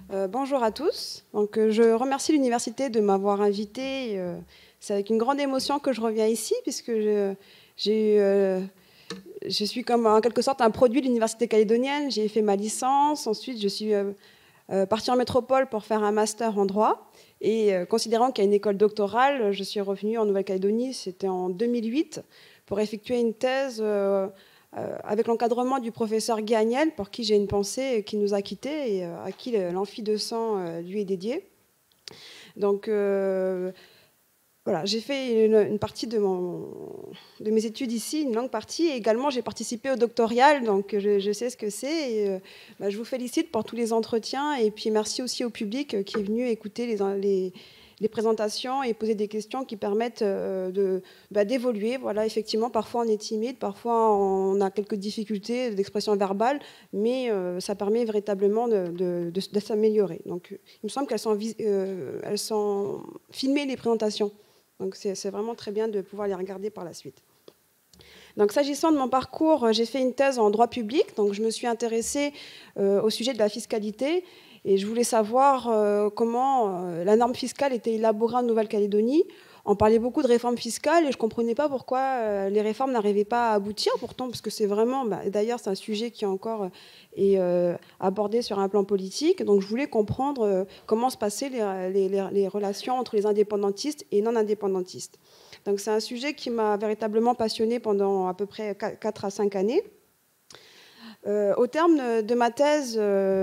Bonjour à tous. Je remercie l'université de m'avoir invitée. C'est avec une grande émotion que je reviens ici, puisque je suis comme en quelque sorte un produit de l'université calédonienne. J'ai fait ma licence, ensuite je suis partie en métropole pour faire un master en droit. Et considérant qu'il y a une école doctorale, je suis revenue en Nouvelle-Calédonie, c'était en 2008, pour effectuer une thèse avec l'encadrement du professeur Guy Agnel, pour qui j'ai une pensée, qui nous a quittés et à qui l'Amphi 200 lui est dédié. Donc voilà, j'ai fait une partie de mes études ici, une longue partie, et également j'ai participé au doctoral, donc je sais ce que c'est. Et, je vous félicite pour tous les entretiens, et puis merci aussi au public qui est venu écouter les présentations et poser des questions qui permettent d'évoluer. Voilà, effectivement, parfois on est timide, parfois on a quelques difficultés d'expression verbale, mais ça permet véritablement de s'améliorer. Donc il me semble elles sont filmées, les présentations. Donc c'est vraiment très bien de pouvoir les regarder par la suite. Donc s'agissant de mon parcours, j'ai fait une thèse en droit public, donc je me suis intéressée au sujet de la fiscalité. Et je voulais savoir comment la norme fiscale était élaborée en Nouvelle-Calédonie. On parlait beaucoup de réformes fiscales et je ne comprenais pas pourquoi les réformes n'arrivaient pas à aboutir, pourtant, parce que c'est vraiment, d'ailleurs, c'est un sujet qui encore est abordé sur un plan politique. Donc je voulais comprendre comment se passaient les relations entre les indépendantistes et non-indépendantistes. Donc c'est un sujet qui m'a véritablement passionnée pendant à peu près 4 à 5 années. Au terme de ma thèse,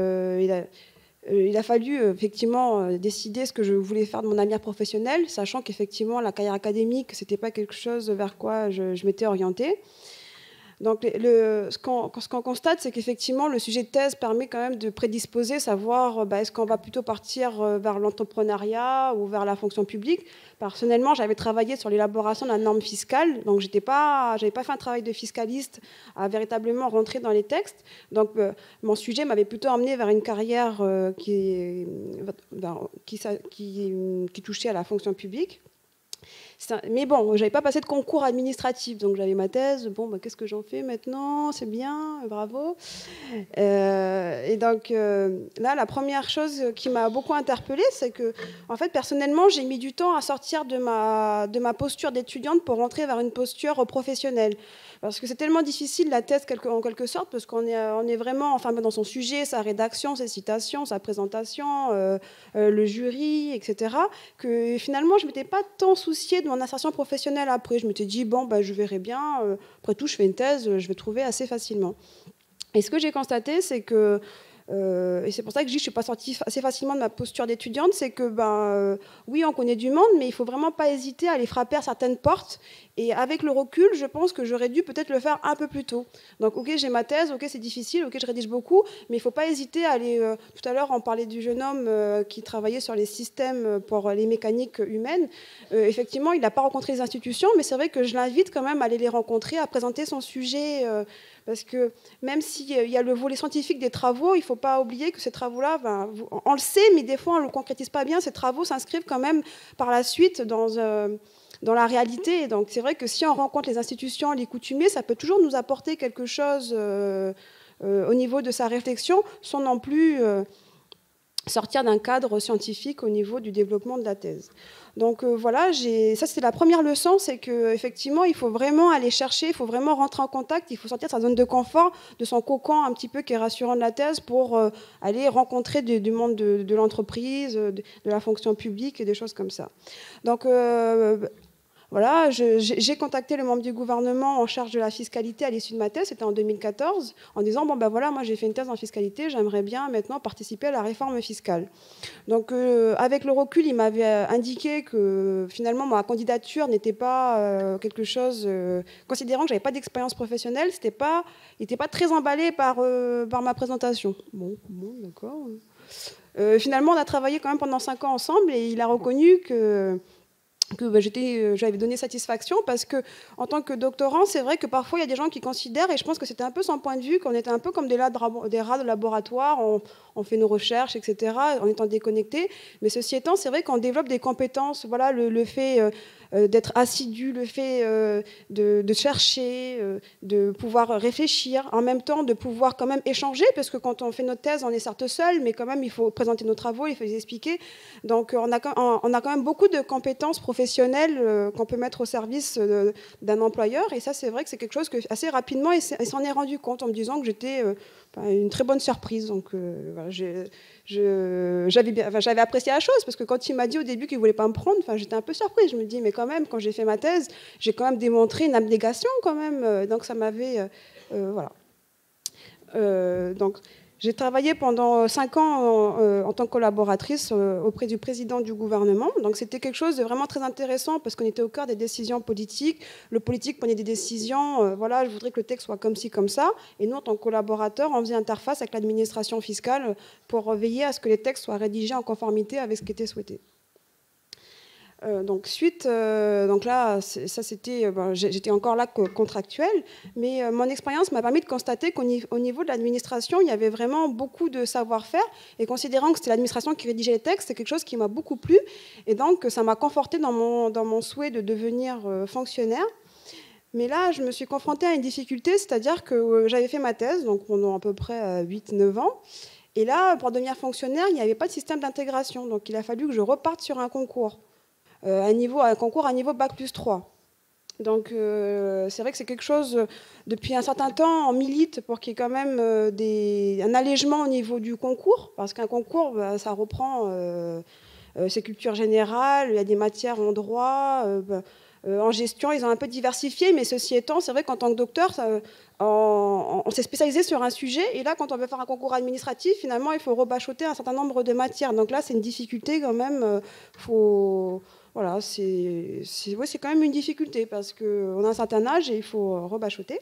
il a fallu effectivement décider ce que je voulais faire de mon avenir professionnel, sachant qu'effectivement la carrière académique, ce n'était pas quelque chose vers quoi je m'étais orientée. Donc ce qu'on constate, c'est qu'effectivement le sujet de thèse permet quand même de prédisposer, savoir est-ce qu'on va plutôt partir vers l'entrepreneuriat ou vers la fonction publique. Personnellement, j'avais travaillé sur l'élaboration de la norme fiscale, donc j'avais pas fait un travail de fiscaliste à véritablement rentrer dans les textes. Donc mon sujet m'avait plutôt emmené vers une carrière qui touchait à la fonction publique. Mais bon, je n'avais pas passé de concours administratif, donc j'avais ma thèse. Bon, qu'est-ce que j'en fais maintenant? C'est bien, bravo. Et donc là, la première chose qui m'a beaucoup interpellée, c'est que, en fait, personnellement, j'ai mis du temps à sortir de ma posture d'étudiante pour rentrer vers une posture professionnelle. Parce que c'est tellement difficile, la thèse, en quelque sorte, parce qu'on est vraiment dans son sujet, sa rédaction, ses citations, sa présentation, le jury, etc., que finalement, je ne m'étais pas tant souciée de mon insertion professionnelle après. Je m'étais dit, je verrai bien. Après tout, je fais une thèse, je vais trouver assez facilement. Et ce que j'ai constaté, c'est que, et c'est pour ça que je suis pas sortie assez facilement de ma posture d'étudiante, c'est que, oui, on connaît du monde, mais il ne faut vraiment pas hésiter à aller frapper à certaines portes. Et avec le recul, je pense que j'aurais dû peut-être le faire un peu plus tôt. Donc, ok, j'ai ma thèse, ok, c'est difficile, ok, je rédige beaucoup, mais il ne faut pas hésiter à aller... tout à l'heure, on parlait du jeune homme qui travaillait sur les systèmes pour les mécaniques humaines. Effectivement, il n'a pas rencontré les institutions, mais c'est vrai que je l'invite quand même à aller les rencontrer, à présenter son sujet... parce que même s'il y a le volet scientifique des travaux, il ne faut pas oublier que ces travaux-là, on le sait, mais des fois on ne le concrétise pas bien. Ces travaux s'inscrivent quand même par la suite dans la réalité. Et donc c'est vrai que si on rencontre les institutions, les coutumiers, ça peut toujours nous apporter quelque chose au niveau de sa réflexion, sans non plus sortir d'un cadre scientifique au niveau du développement de la thèse. Donc voilà, ça c'est la première leçon, c'est qu'effectivement il faut vraiment aller chercher, il faut vraiment rentrer en contact, il faut sortir de sa zone de confort, de son cocon un petit peu qui est rassurant de la thèse pour aller rencontrer du monde de l'entreprise, de la fonction publique et des choses comme ça. Donc voilà, j'ai contacté le membre du gouvernement en charge de la fiscalité à l'issue de ma thèse, c'était en 2014, en disant, voilà, moi j'ai fait une thèse en fiscalité, j'aimerais bien maintenant participer à la réforme fiscale. Donc avec le recul, il m'avait indiqué que finalement ma candidature n'était pas quelque chose, considérant que je n'avais pas d'expérience professionnelle, il n'était pas très emballé par ma présentation. Bon d'accord. Finalement, on a travaillé quand même pendant 5 ans ensemble et il a reconnu que j'avais donné satisfaction parce que en tant que doctorant, c'est vrai que parfois il y a des gens qui considèrent, et je pense que c'était un peu son point de vue, qu'on était un peu comme des rats de laboratoire, on fait nos recherches, etc., en étant déconnectés. Mais ceci étant, c'est vrai qu'on développe des compétences. Voilà, le fait d'être assidu, le fait de chercher, de pouvoir réfléchir, en même temps de pouvoir quand même échanger, parce que quand on fait notre thèse, on est certes seul, mais quand même il faut présenter nos travaux, il faut les expliquer. Donc on a quand même beaucoup de compétences professionnelles qu'on peut mettre au service d'un employeur, et ça c'est vrai que c'est quelque chose que assez rapidement il s'en est rendu compte en me disant que j'étais une très bonne surprise. Donc voilà, j'avais apprécié la chose, parce que quand il m'a dit au début qu'il ne voulait pas me prendre, j'étais un peu surprise. Je me dis, mais quand même, quand j'ai fait ma thèse, j'ai quand même démontré une abnégation quand même. Donc ça m'avait... voilà. Donc j'ai travaillé pendant 5 ans en tant que collaboratrice auprès du président du gouvernement. Donc c'était quelque chose de vraiment très intéressant, parce qu'on était au cœur des décisions politiques. Le politique prenait des décisions, voilà, je voudrais que le texte soit comme ci, comme ça. Et nous, en tant que collaborateurs, on faisait interface avec l'administration fiscale pour veiller à ce que les textes soient rédigés en conformité avec ce qui était souhaité. Donc là, ça c'était, j'étais encore là contractuelle, mais mon expérience m'a permis de constater qu'au niveau de l'administration, il y avait vraiment beaucoup de savoir-faire, et considérant que c'était l'administration qui rédigeait les textes, c'est quelque chose qui m'a beaucoup plu, et donc ça m'a confortée dans mon souhait de devenir fonctionnaire. Mais là, je me suis confrontée à une difficulté, c'est-à-dire que j'avais fait ma thèse, donc pendant à peu près 8-9 ans, et là, pour devenir fonctionnaire, il n'y avait pas de système d'intégration, donc il a fallu que je reparte sur un concours. Un concours à niveau Bac+3. Donc c'est vrai que c'est quelque chose, depuis un certain temps, on milite pour qu'il y ait quand même un allègement au niveau du concours, parce qu'un concours, ça reprend ses cultures générales, il y a des matières en droit, en gestion, ils ont un peu diversifié, mais ceci étant, c'est vrai qu'en tant que docteur, on s'est spécialisé sur un sujet, et là, quand on veut faire un concours administratif, finalement, il faut rebachoter un certain nombre de matières. Donc là, c'est une difficulté quand même, voilà, c'est quand même une difficulté, parce qu'on a un certain âge et il faut rebachoter.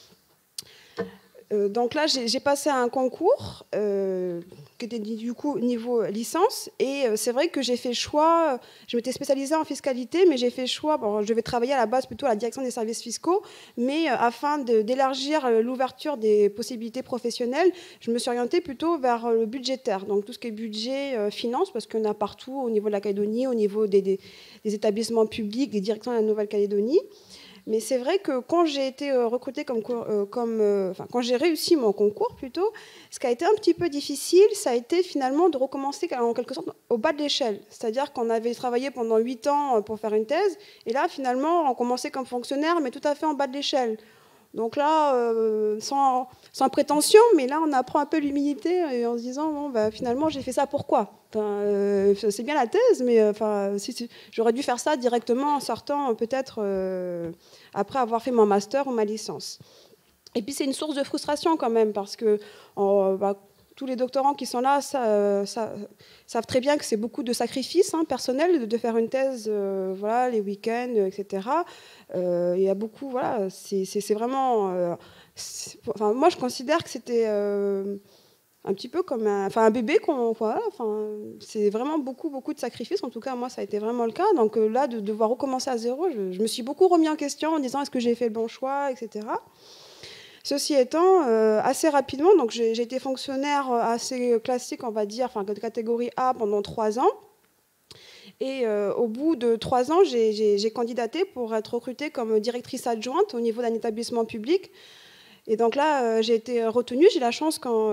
Donc là, j'ai passé un concours qui était du coup niveau licence, et c'est vrai que j'ai fait choix, je m'étais spécialisée en fiscalité, mais j'ai fait choix, bon, je devais travailler à la base plutôt à la direction des services fiscaux, mais afin d'élargir l'ouverture des possibilités professionnelles, je me suis orientée plutôt vers le budgétaire, donc tout ce qui est budget, finance, parce qu'il y en a partout au niveau de la Calédonie, au niveau des établissements publics, des directions de la Nouvelle-Calédonie. Mais c'est vrai que quand j'ai été recrutée quand j'ai réussi mon concours plutôt, ce qui a été un petit peu difficile, ça a été finalement de recommencer en quelque sorte au bas de l'échelle. C'est-à-dire qu'on avait travaillé pendant 8 ans pour faire une thèse, et là finalement on commençait comme fonctionnaire, mais tout à fait en bas de l'échelle. Donc là, sans prétention, mais là on apprend un peu l'humilité en se disant, bon, finalement j'ai fait ça pourquoi ? C'est bien la thèse, mais j'aurais dû faire ça directement en sortant peut-être après avoir fait mon master ou ma licence. Et puis c'est une source de frustration quand même, parce que tous les doctorants qui sont là savent très bien que c'est beaucoup de sacrifices personnels de faire une thèse, voilà, les week-ends, etc. Il y a beaucoup, voilà, c'est vraiment... moi, je considère que c'était un petit peu comme un bébé. C'est vraiment beaucoup de sacrifices. En tout cas, moi, ça a été vraiment le cas. Donc là, de devoir recommencer à zéro, je me suis beaucoup remis en question en disant est-ce que j'ai fait le bon choix, etc. Ceci étant, assez rapidement, donc j'ai été fonctionnaire assez classique, on va dire, de catégorie A pendant 3 ans. Et au bout de 3 ans, j'ai candidaté pour être recrutée comme directrice adjointe au niveau d'un établissement public. Et donc là, j'ai été retenue. J'ai la chance qu'on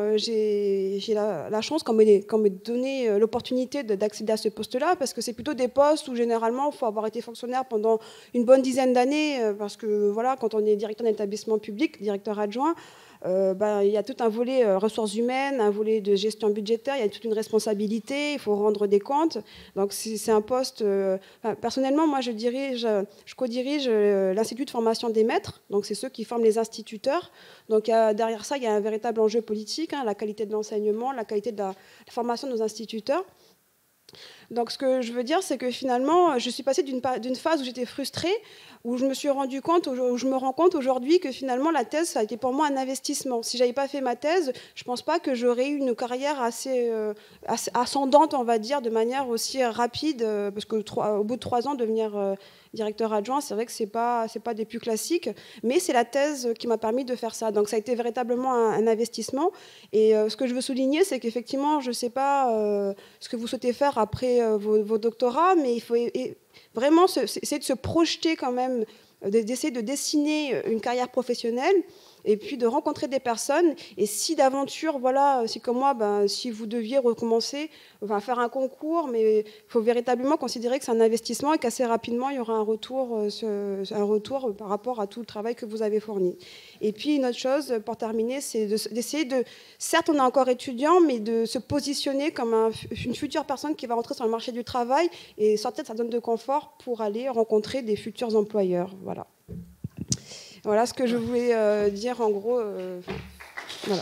me donné l'opportunité d'accéder à ce poste-là, parce que c'est plutôt des postes où généralement il faut avoir été fonctionnaire pendant une bonne dizaine d'années, parce que voilà, quand on est directeur d'un établissement public, directeur adjoint, il y a tout un volet ressources humaines, un volet de gestion budgétaire, il y a toute une responsabilité, il faut rendre des comptes. Donc c'est un poste... personnellement, moi, je co-dirige l'Institut de formation des maîtres, donc c'est ceux qui forment les instituteurs. Donc derrière ça, il y a un véritable enjeu politique, la qualité de l'enseignement, la qualité de la formation de nos instituteurs. Donc ce que je veux dire, c'est que finalement, je suis passée d'une phase où j'étais frustrée, où je me rends compte aujourd'hui que finalement la thèse, ça a été pour moi un investissement. Si je n'avais pas fait ma thèse, je ne pense pas que j'aurais eu une carrière assez ascendante, on va dire, de manière aussi rapide, parce qu'au bout de 3 ans, devenir directeur adjoint, c'est vrai que c'est pas des plus classiques, mais c'est la thèse qui m'a permis de faire ça. Donc ça a été véritablement un investissement. Et ce que je veux souligner, c'est qu'effectivement, je ne sais pas ce que vous souhaitez faire après vos doctorats, mais il faut vraiment essayer de se projeter quand même, d'essayer de dessiner une carrière professionnelle, et puis de rencontrer des personnes. Et si d'aventure, voilà, si comme moi, si vous deviez recommencer, faire un concours, mais il faut véritablement considérer que c'est un investissement et qu'assez rapidement, il y aura un retour par rapport à tout le travail que vous avez fourni. Et puis une autre chose, pour terminer, c'est d'essayer de, certes on est encore étudiant, mais de se positionner comme une future personne qui va rentrer sur le marché du travail et sortir de sa zone de confort pour aller rencontrer des futurs employeurs. Voilà. Voilà ce que je voulais dire en gros. Voilà.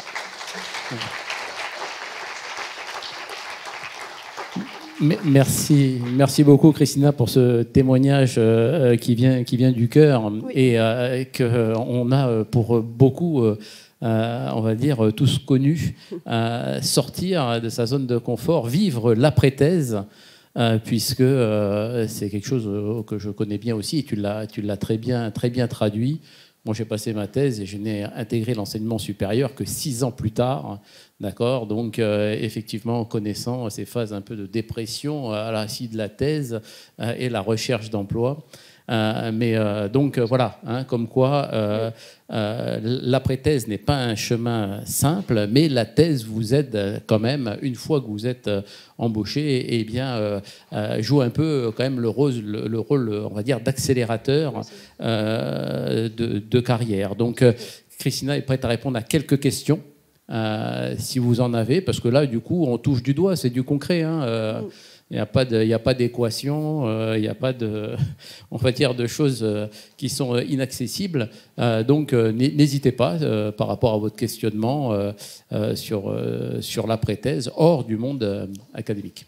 Merci beaucoup Christina pour ce témoignage qui vient du cœur, oui. Et qu'on a pour beaucoup, on va dire, tous connus, sortir de sa zone de confort, vivre l'après-thèse, puisque c'est quelque chose que je connais bien aussi, et tu l'as très bien traduit. Moi, j'ai passé ma thèse et je n'ai intégré l'enseignement supérieur que 6 ans plus tard. D'accord. Donc, effectivement, connaissant ces phases un peu de dépression à la suite de la thèse et la recherche d'emploi. Donc, voilà, hein, comme quoi l'après-thèse n'est pas un chemin simple, mais la thèse vous aide quand même, une fois que vous êtes embauché, et bien, joue un peu quand même le rôle, on va dire, d'accélérateur de carrière. Donc, Christina est prête à répondre à quelques questions. Si vous en avez, parce que là, du coup, on touche du doigt, c'est du concret. Hein, il n'y a pas d'équation, il n'y a pas on va dire, de choses qui sont inaccessibles. Donc, n'hésitez pas, par rapport à votre questionnement sur l'après-thèse, hors du monde académique.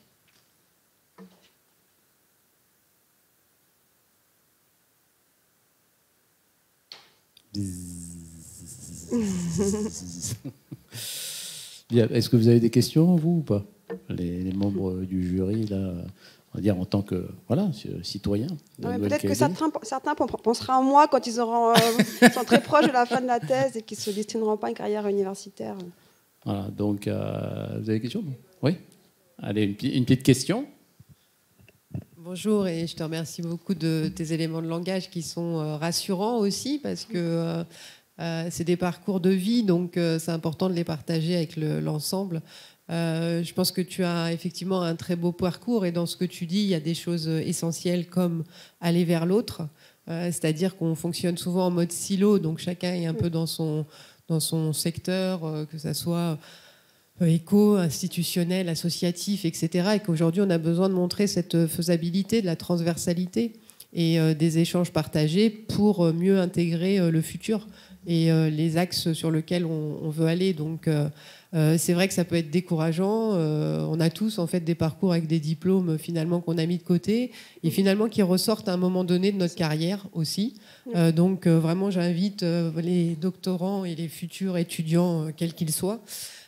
Est-ce que vous avez des questions, vous, ou pas, les membres du jury, là, on va dire en tant que citoyen. Peut-être que certains penseront à moi quand ils sont très proches de la fin de la thèse et qu'ils ne se destineront pas à une carrière universitaire. Voilà, donc, vous avez des questions? Oui. Allez, une petite question. Bonjour, et je te remercie beaucoup de tes éléments de langage qui sont rassurants aussi, parce que c'est des parcours de vie, donc c'est important de les partager avec l'ensemble. Je pense que tu as effectivement un très beau parcours, et dans ce que tu dis, il y a des choses essentielles comme aller vers l'autre, c'est-à-dire qu'on fonctionne souvent en mode silo, donc chacun est un peu dans son secteur, que ça soit éco, institutionnel, associatif, etc. Et qu'aujourd'hui, on a besoin de montrer cette faisabilité, de la transversalité et des échanges partagés pour mieux intégrer le futur et les axes sur lesquels on veut aller. Donc, c'est vrai que ça peut être décourageant. On a tous en fait des parcours avec des diplômes finalement qu'on a mis de côté et finalement qui ressortent à un moment donné de notre carrière aussi. Donc, vraiment, j'invite les doctorants et les futurs étudiants, quels qu'ils soient,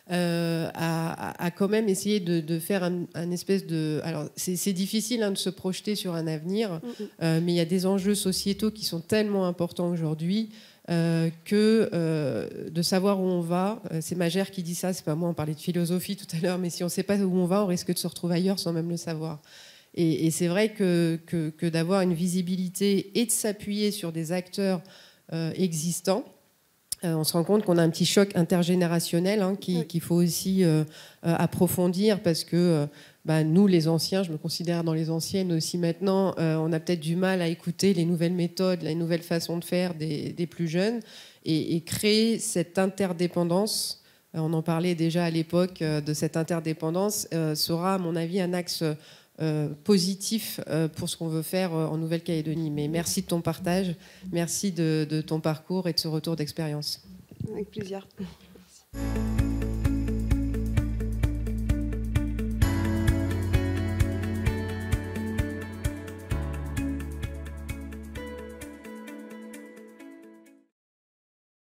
à quand même essayer de faire un espèce de... Alors, c'est difficile de se projeter sur un avenir, mais il y a des enjeux sociétaux qui sont tellement importants aujourd'hui que de savoir où on va. C'est Magère qui dit ça, c'est pas moi, on parlait de philosophie tout à l'heure, mais si on ne sait pas où on va, on risque de se retrouver ailleurs sans même le savoir. Et c'est vrai que d'avoir une visibilité et de s'appuyer sur des acteurs existants, on se rend compte qu'on a un petit choc intergénérationnel qu'il faut aussi approfondir, parce que nous, les anciens, je me considère dans les anciennes aussi maintenant, on a peut-être du mal à écouter les nouvelles méthodes, les nouvelles façons de faire des plus jeunes, et créer cette interdépendance. On en parlait déjà à l'époque de cette interdépendance, sera à mon avis un axe positif pour ce qu'on veut faire en Nouvelle-Calédonie. Mais merci de ton partage, merci de ton parcours et de ce retour d'expérience. Avec plaisir. Merci.